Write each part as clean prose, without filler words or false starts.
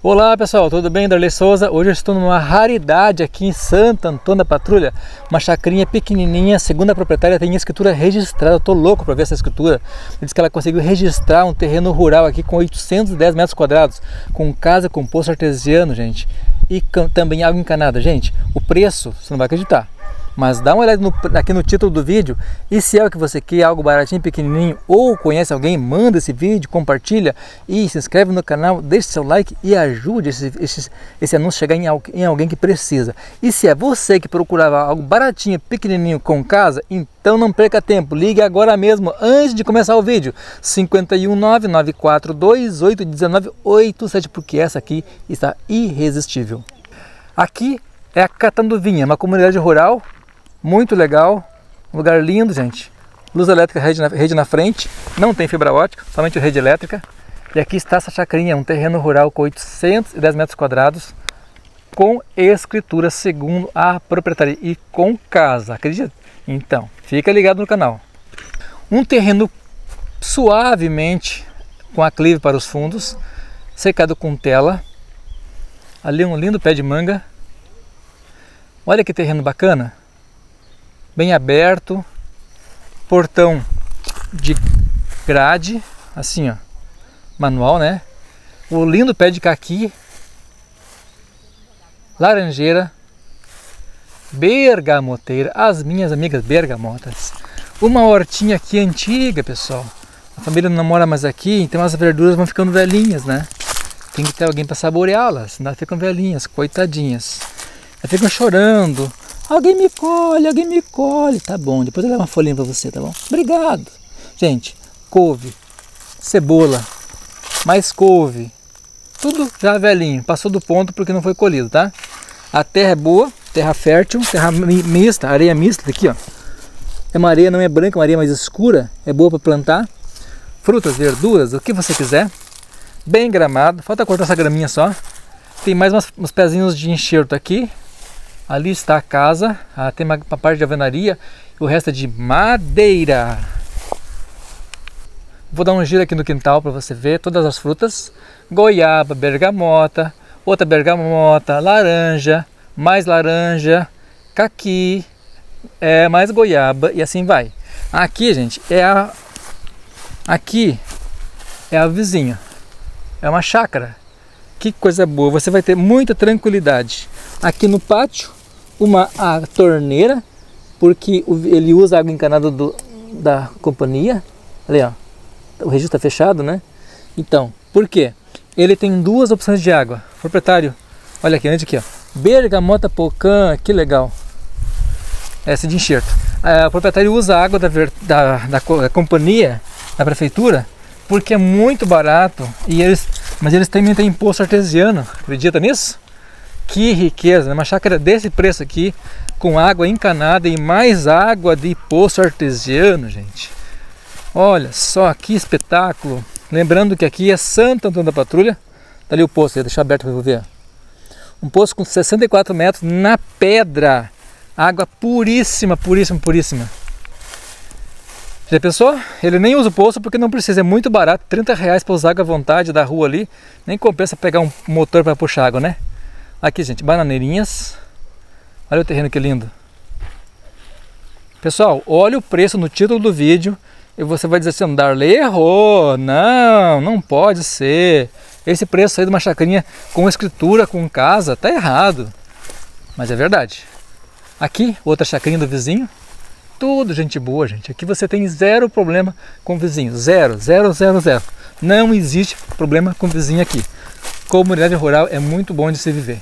Olá pessoal, tudo bem? Darley Souza. Hoje eu estou numa raridade aqui em Santo Antônio da Patrulha, uma chacrinha pequenininha. Segundo a proprietária, tem escritura registrada. Eu tô louco para ver essa escritura. Diz que ela conseguiu registrar um terreno rural aqui com 810 metros quadrados, com casa, com poço artesiano, gente, e também água encanada. Gente, o preço você não vai acreditar, mas dá uma olhada aqui no título do vídeo, e se é o que você quer, algo baratinho, pequenininho, ou conhece alguém, manda esse vídeo, compartilha e se inscreve no canal, deixe seu like e ajude esse anúncio a chegar em alguém que precisa. E se é você que procurava algo baratinho, pequenininho, com casa, então não perca tempo, ligue agora mesmo, antes de começar o vídeo, 51994281987, porque essa aqui está irresistível. Aqui é a Catanduvinha, uma comunidade rural, muito legal, um lugar lindo, gente. Luz elétrica, rede na frente, não tem fibra ótica, somente rede elétrica. E aqui está essa chacrinha, um terreno rural com 810 metros quadrados, com escritura segundo a proprietária e com casa, acredita? Então, fica ligado no canal. Um terreno suavemente com aclive para os fundos, cercado com tela. Ali um lindo pé de manga. Olha que terreno bacana. Bem aberto, portão de grade, assim ó, manual, né? O lindo pé de caqui, laranjeira, bergamoteira, as minhas amigas bergamotas. Uma hortinha aqui antiga, pessoal. A família não mora mais aqui, então as verduras vão ficando velhinhas, né? Tem que ter alguém para saboreá-las, senão elas ficam velhinhas, coitadinhas. Elas ficam chorando. Alguém me colhe. Tá bom, depois eu levo uma folhinha pra você, tá bom? Obrigado. Gente, couve, cebola, mais couve, tudo já velhinho. Passou do ponto porque não foi colhido, tá? A terra é boa, terra fértil, terra mista, areia mista aqui, ó. É uma areia, não é branca, é uma areia mais escura. É boa para plantar. Frutas, verduras, o que você quiser. Bem gramado, falta cortar essa graminha só. Tem mais uns pezinhos de enxerto aqui. Ali está a casa, tem uma parte de alvenaria e o resto é de madeira. Vou dar um giro aqui no quintal para você ver todas as frutas. Goiaba, bergamota, outra bergamota, laranja, caqui, mais goiaba e assim vai. Aqui, gente, aqui é a vizinha, é uma chácara. Que coisa boa, você vai ter muita tranquilidade. Aqui no pátio, a torneira, porque ele usa água encanada da companhia. Ali, ó, o registro está fechado, né? Então, por quê? Ele tem duas opções de água. Proprietário, olha aqui, aqui ó, bergamota pocã, que legal. Essa de enxerto. O proprietário usa a água da companhia, da prefeitura, porque é muito barato, mas eles também têm poço artesiano, acredita nisso? Que riqueza, né? Uma chácara desse preço aqui, com água encanada e mais água de poço artesiano, gente. Olha só que espetáculo. Lembrando que aqui é Santo Antônio da Patrulha. Tá ali o poço, vou deixar aberto para você ver. Um poço com 64 metros na pedra. Água puríssima, puríssima, puríssima. Já pensou? Ele nem usa o poço porque não precisa, é muito barato, R$30 para usar água à vontade da rua ali. Nem compensa pegar um motor para puxar água, né? Aqui, gente, bananeirinhas. Olha o terreno que lindo. Pessoal, olha o preço no título do vídeo e você vai dizer assim, Darley errou. Não pode ser. Esse preço aí de uma chacrinha com escritura, com casa, tá errado. Mas é verdade. Aqui, outra chacrinha do vizinho. Tudo gente boa, gente. Aqui você tem zero problema com vizinho. Zero. Não existe problema com vizinho aqui. Comunidade rural é muito bom de se viver.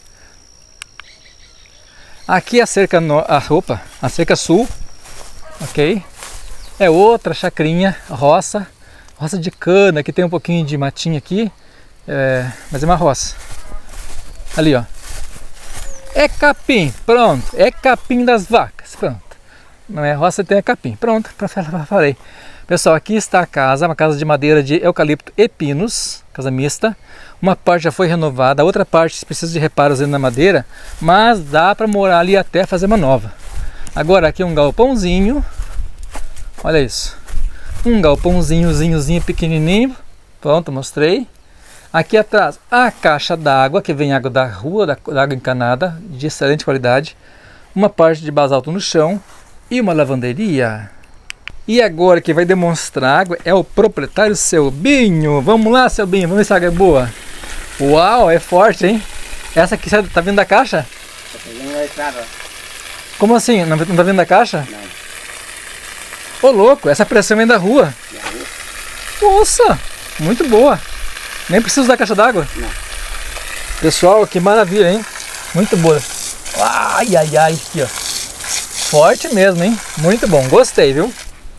Aqui a cerca sul, ok? É outra chacrinha, roça de cana, que tem um pouquinho de matinha aqui, mas é uma roça. Ali, ó. É capim, pronto. É capim das vacas, pronto. Não é roça, tem capim. Pronto, falei. Pessoal, aqui está a casa, uma casa de madeira de eucalipto e pinos, casa mista. Uma parte já foi renovada, a outra parte precisa de reparos ainda na madeira, mas dá para morar ali até fazer uma nova. Agora aqui um galpãozinho, olha isso. Um galpãozinho pequenininho, pronto, mostrei. Aqui atrás, a caixa d'água, que vem água da rua, da água encanada, de excelente qualidade. Uma parte de basalto no chão e uma lavanderia. E agora quem vai demonstrar água é o proprietário Selbinho. Vamos lá, Selbinho, vamos ver se a água é boa. Uau, é forte, hein? Essa aqui tá vindo da caixa? Tá vindo da estrada. Como assim? Não tá vindo da caixa? Não. Ô louco, essa pressão vem da rua. Nossa, muito boa. Nem precisa usar caixa d'água? Não. Pessoal, que maravilha, hein? Muito boa. Ai, ai, ai, aqui, ó. Forte mesmo, hein? Muito bom, gostei, viu?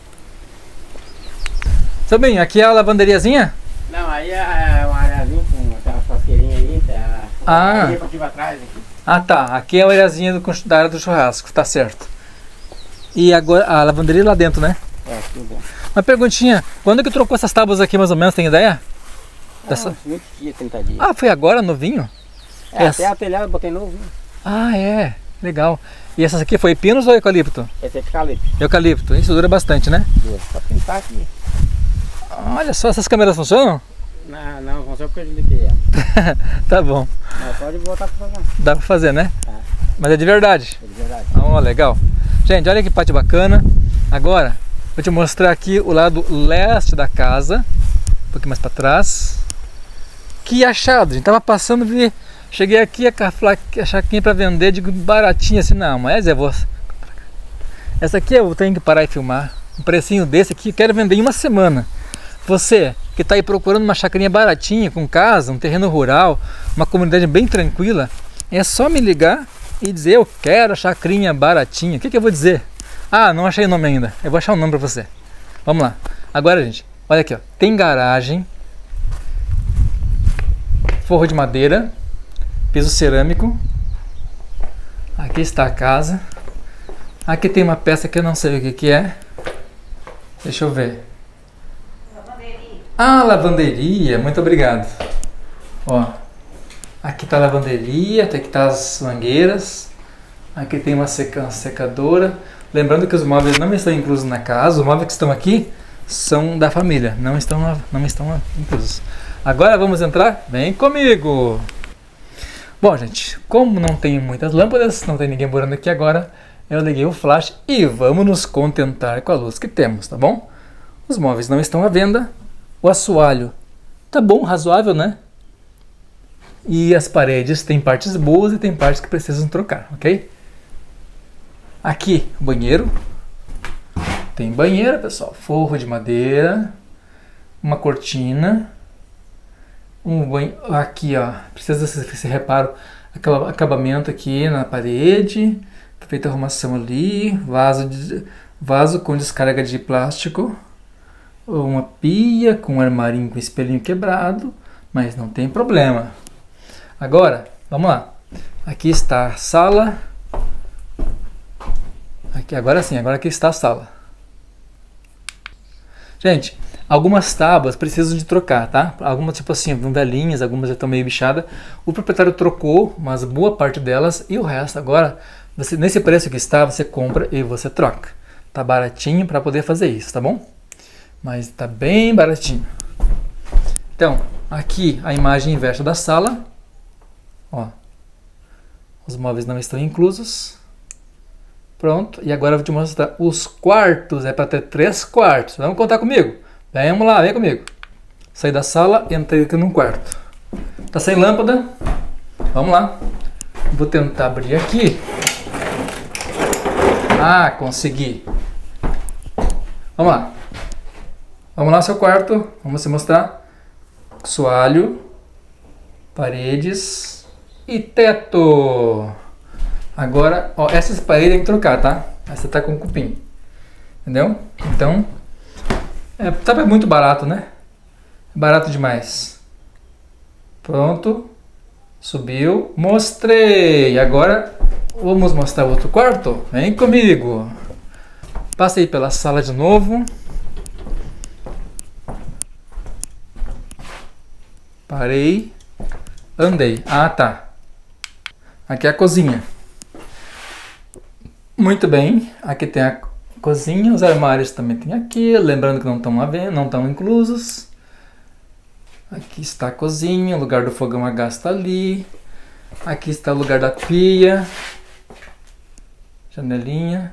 Selbinho, aqui é a lavanderiazinha? Não, aí é uma areazinha com aquela churrasqueirinha aí, Ah. Atrás aqui. Ah, tá. Aqui é a areazinha da área do churrasco, tá certo. E agora a lavanderia lá dentro, né? É, tudo bem. Uma perguntinha, quando que trocou essas tábuas aqui mais ou menos, tem ideia? Dessa... 20 dias, 30 dias. Ah, foi agora, novinho? Até a telhada eu botei novo. Ah, é. Legal. E essas aqui foi pinos ou eucalipto? Esse é eucalipto. Eucalipto. Isso dura bastante, né? Só pintar aqui. Olha só, essas câmeras funcionam? Não funciona porque eu desliguei ela. Tá bom. Mas pode voltar pra fazer. Dá pra fazer, né? Tá. Mas é de verdade? É de verdade. Ó, legal. Gente, olha que pátio bacana. Agora, vou te mostrar aqui o lado leste da casa. Um pouquinho mais pra trás. Que achado, a gente tava passando, vi, cheguei aqui a chaquinha pra vender, digo baratinha assim, não, mas eu vou... Essa aqui eu tenho que parar e filmar. Um precinho desse aqui, quero vender em uma semana. Você que tá aí procurando uma chacrinha baratinha, com casa, um terreno rural, uma comunidade bem tranquila, é só me ligar e dizer, eu quero a chacrinha baratinha. O que eu vou dizer? Ah, não achei o nome ainda, eu vou achar um nome pra você. Vamos lá. Agora, gente, olha aqui, ó. Tem garagem, forro de madeira, piso cerâmico. Aqui está a casa. Aqui tem uma peça que eu não sei o que é. Deixa eu ver. Lavanderia. Ah, lavanderia. Muito obrigado. Ó, aqui está a lavanderia, aqui está as mangueiras. Aqui tem uma secadora. Lembrando que os móveis não estão inclusos na casa. Os móveis que estão aqui são da família, não estão inclusos. Agora vamos entrar? Vem comigo! Bom, gente, como não tem muitas lâmpadas, não tem ninguém morando aqui agora, eu liguei o flash e vamos nos contentar com a luz que temos, tá bom? Os móveis não estão à venda, o assoalho tá bom, razoável, né? E as paredes tem partes boas e tem partes que precisam trocar, ok? Aqui, o banheiro. Tem banheira, pessoal, forro de madeira, uma cortina. Aqui, ó, precisa desse reparo, acabamento aqui na parede, feita arrumação ali, vaso com descarga de plástico, uma pia com um armarinho com espelhinho quebrado, mas não tem problema. Agora, vamos lá. Aqui está a sala. Aqui, agora sim, agora aqui está a sala. Gente, algumas tábuas precisam de trocar, tá? Algumas, tipo assim, velhinhas, algumas já estão meio bichadas. O proprietário trocou, mas boa parte delas, e o resto agora, você, nesse preço que está, você compra e você troca. Tá baratinho para poder fazer isso, tá bom? Mas tá bem baratinho. Então, aqui a imagem inversa da sala. Ó, os móveis não estão inclusos. Pronto, e agora eu vou te mostrar os quartos, é para ter 3 quartos. Vamos contar comigo? Vamos lá, vem comigo. Saí da sala, entrei aqui num quarto. Tá sem lâmpada? Vamos lá. Vou tentar abrir aqui. Ah, consegui. Vamos lá. Vamos lá, seu quarto. Vamos te mostrar. Soalho, paredes e teto. Agora, ó, essas paredes tem que trocar, tá? Essa tá com cupim. Entendeu? Então, sabe, é muito barato, né? Barato demais. Pronto. Subiu. Mostrei. Agora, vamos mostrar outro quarto? Vem comigo. Passei pela sala de novo. Parei. Andei. Ah, tá. Aqui é a cozinha. Muito bem, aqui tem a cozinha, os armários também tem aqui, lembrando que não estão inclusos. Aqui está a cozinha, o lugar do fogão a gás está ali. Aqui está o lugar da pia. Janelinha.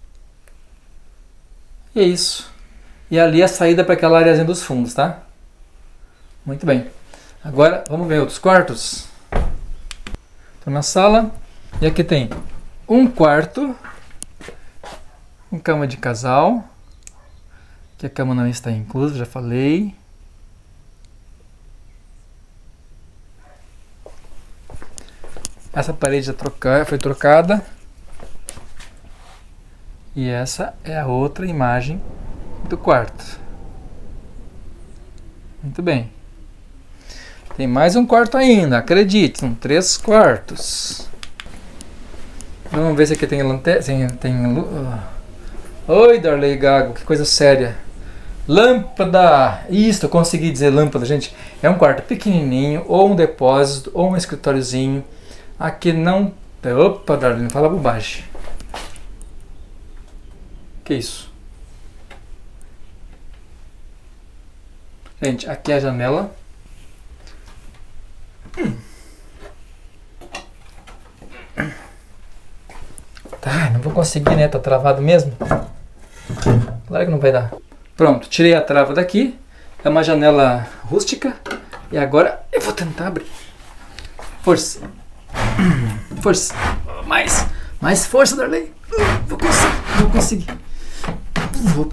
E é isso. E ali a saída para aquela areazinha dos fundos, tá? Muito bem. Agora vamos ver outros quartos. Estou na sala. E aqui tem um quarto. Com cama de casal. Que a cama não está inclusa, já falei. Essa parede já foi trocada. E essa é a outra imagem do quarto. Muito bem. Tem mais um quarto ainda, acredite, são 3 quartos. Vamos ver se aqui tem lanterna. Oi, Darley Gago, que coisa séria. Lâmpada! Isso, eu consegui dizer lâmpada, gente. É um quarto pequenininho, ou um depósito, ou um escritóriozinho. Aqui não... Opa, Darley, não fala bobagem. Que isso? Gente, aqui é a janela. Tá, não vou conseguir, né? Tá travado mesmo. Claro que não vai dar. Pronto, tirei a trava daqui. É uma janela rústica. E agora eu vou tentar abrir. Força. Força. Mais força, Darley. Vou conseguir. Eu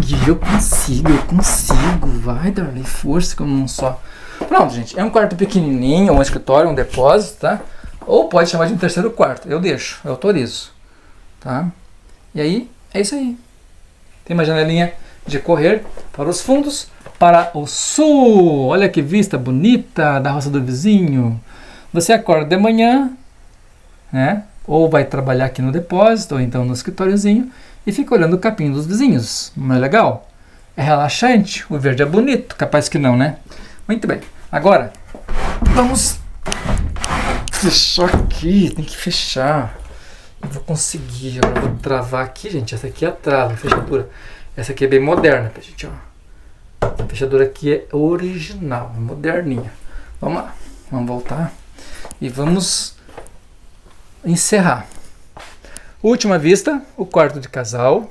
consigo. Vai, Darley, força como um só. Pronto, gente. É um quarto pequenininho, um escritório, um depósito, tá? Ou pode chamar de um terceiro quarto. Eu deixo, eu autorizo. Tá? E aí, é isso aí. Tem uma janelinha de correr para os fundos, para o sul. Olha que vista bonita da roça do vizinho. Você acorda de manhã, né? Ou vai trabalhar aqui no depósito, ou então no escritóriozinho, e fica olhando o capim dos vizinhos. Não é legal? É relaxante, o verde é bonito, capaz que não, né? Muito bem, agora vamos fechar aqui, tem que fechar. Eu vou conseguir, agora eu vou travar aqui, gente. Essa aqui é a trava, a fechadura. Essa aqui é bem moderna, gente, ó. A fechadura aqui é original, moderninha. Vamos lá, vamos voltar e vamos encerrar. Última vista, o quarto de casal.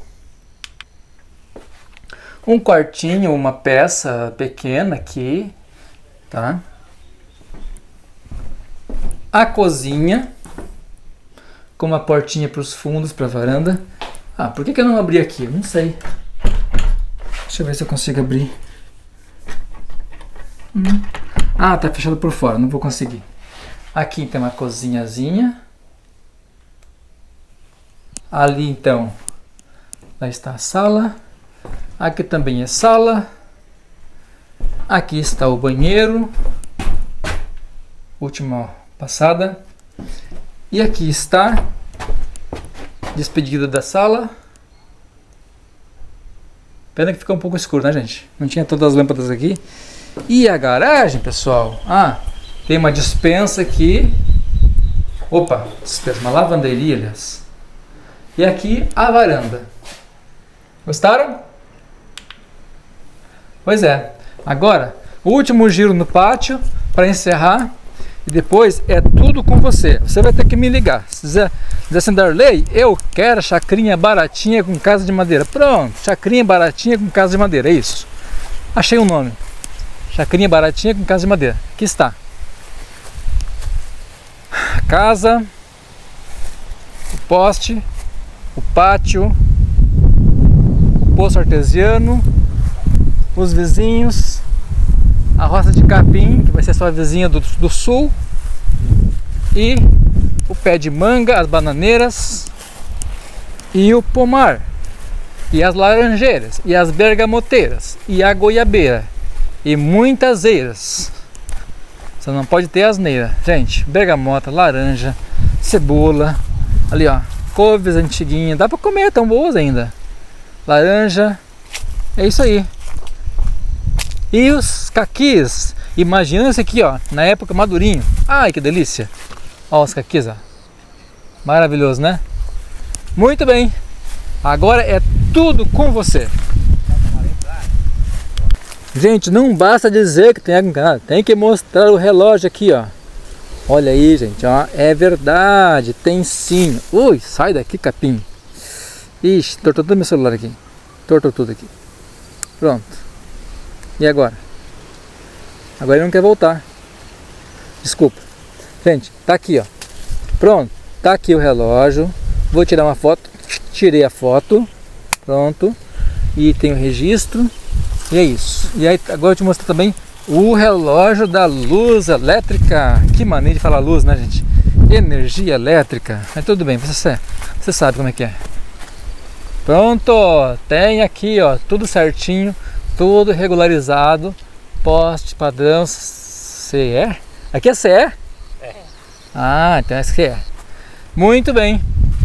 Um quartinho, uma peça pequena aqui, tá? A cozinha, com uma portinha para os fundos, para a varanda. Ah, por que eu não abri aqui? Eu não sei. Deixa eu ver se eu consigo abrir. Ah, tá fechado por fora, não vou conseguir. Aqui tem uma cozinhazinha. Ali então, lá está a sala. Aqui também é sala. Aqui está o banheiro. Última passada. E aqui está despedida da sala. Pena que ficou um pouco escuro, né, gente? Não tinha todas as lâmpadas aqui. E a garagem, pessoal? Ah, tem uma despensa aqui. Opa, despensa, uma lavanderia, aliás. E aqui a varanda. Gostaram? Pois é. Agora, o último giro no pátio para encerrar. E depois é tudo com você. Você vai ter que me ligar. Se dizer assim, Darley, eu quero chacrinha baratinha com casa de madeira. Pronto, chacrinha baratinha com casa de madeira. É isso. Achei um nome. Chacrinha baratinha com casa de madeira. Aqui está. A casa, o poste, o pátio, o poço artesiano, os vizinhos, a roça de capim, que vai ser sua vizinha do sul, e o pé de manga, as bananeiras, e o pomar, e as laranjeiras, e as bergamoteiras, e a goiabeira, e muitas eiras. Você não pode ter asneira, gente. Bergamota, laranja, cebola, ali ó, couves antiguinhas, dá pra comer, tão boas ainda. Laranja, é isso aí. E os caquis, imagina esse aqui, ó, na época madurinho. Ai, que delícia. Ó os caquis, ó. Maravilhoso, né? Muito bem. Agora é tudo com você. Gente, não basta dizer que tem água encanada, tem que mostrar o relógio aqui, ó. Olha aí, gente, ó, é verdade, tem sim. Ui, sai daqui, capim. Ixi, tortou todo meu celular aqui. Tortou tudo aqui. Pronto. E agora? Agora ele não quer voltar. Desculpa. Gente, tá aqui, ó. Pronto, tá aqui o relógio. Vou tirar uma foto. Tirei a foto. Pronto. E tem o registro. E é isso. E aí agora eu te mostro também o relógio da luz elétrica. Que maneira de falar luz, né, gente? Energia elétrica. Mas tudo bem, você sabe como é que é. Pronto, tem aqui, ó, tudo certinho, tudo regularizado. Poste padrão CE. Aqui é CE? É. Ah, então é CE. Muito bem.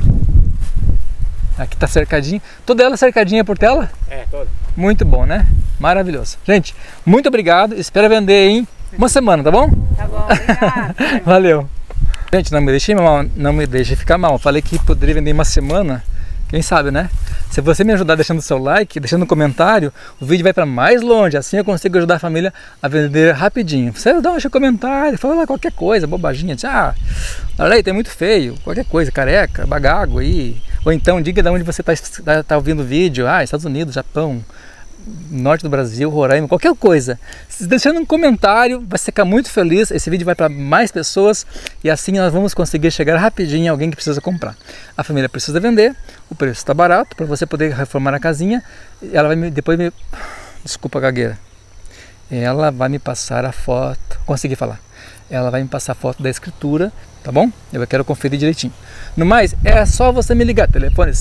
Aqui tá cercadinho. Toda ela cercadinha por tela? É, toda. Muito bom, né? Maravilhoso. Gente, muito obrigado. Espero vender em uma semana, tá bom? Tá bom, obrigada. Valeu. Gente, não me deixe ficar mal. Falei que poderia vender em uma semana. Quem sabe, né? Se você me ajudar deixando o seu like, deixando um comentário, o vídeo vai para mais longe. Assim eu consigo ajudar a família a vender rapidinho. Você dá um comentário, fala lá qualquer coisa, bobaginha. Diz, ah, a lei é muito feio, qualquer coisa, careca, bagago aí. Ou então diga de onde você tá ouvindo o vídeo. Ah, Estados Unidos, Japão, norte do Brasil, Roraima, qualquer coisa. Deixando um comentário, vai ficar muito feliz. Esse vídeo vai para mais pessoas e assim nós vamos conseguir chegar rapidinho a alguém que precisa comprar. A família precisa vender, o preço está barato para você poder reformar a casinha. Ela vai desculpa a gagueira. Ela vai me passar a foto, consegui falar. Ela vai me passar a foto da escritura, tá bom? Eu quero conferir direitinho. No mais, é só você me ligar. Telefone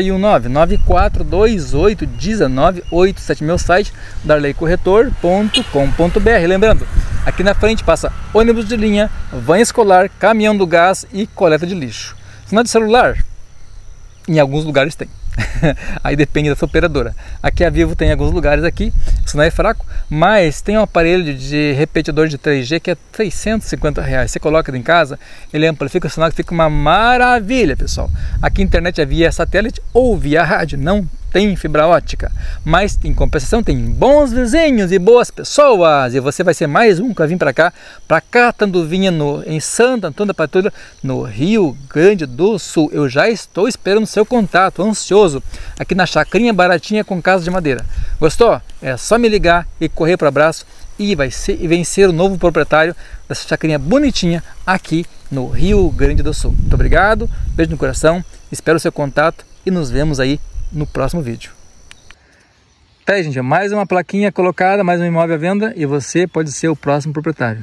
519-9428-1987. Meu site, darleycorretor.com.br. Lembrando, aqui na frente passa ônibus de linha, van escolar, caminhão do gás e coleta de lixo. Sinal de celular, em alguns lugares tem. Aí depende da sua operadora. Aqui a Vivo tem em alguns lugares aqui, o sinal é fraco, mas tem um aparelho de repetidor de 3G que é R$350. Você coloca em casa, ele amplifica o sinal, que fica uma maravilha, pessoal. Aqui a internet é via satélite ou via rádio, não tem fibra ótica, mas em compensação tem bons vizinhos e boas pessoas, e você vai ser mais um que vai vir para Catanduvinha, em Santo Antônio da Patrulha, no Rio Grande do Sul. Eu já estou esperando seu contato, ansioso, aqui na chacrinha baratinha com casa de madeira. Gostou? É só me ligar e correr para o abraço e vencer o novo proprietário dessa chacrinha bonitinha aqui no Rio Grande do Sul. Muito obrigado, beijo no coração, espero o seu contato e nos vemos aí no próximo vídeo. Tá aí, gente, mais uma plaquinha colocada, mais um imóvel à venda e você pode ser o próximo proprietário.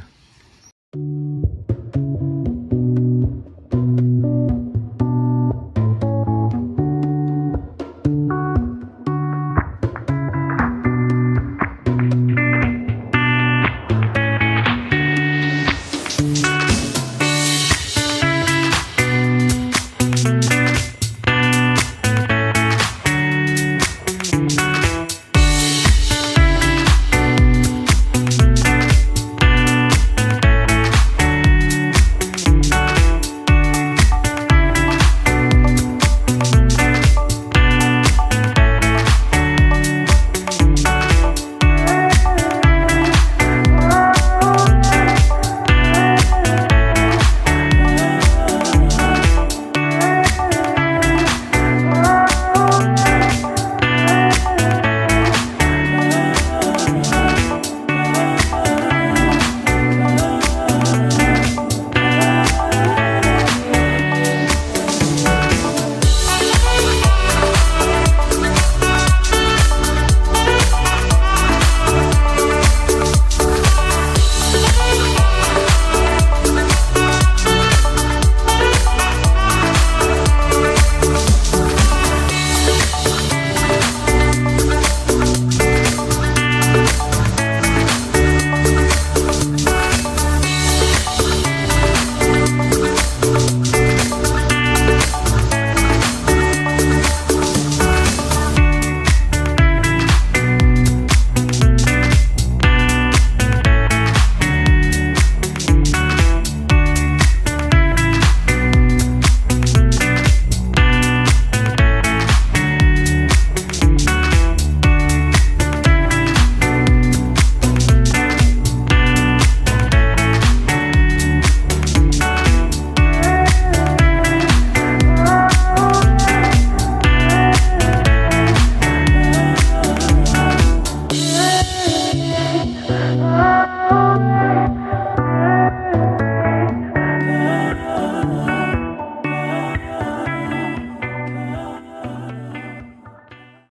Oh,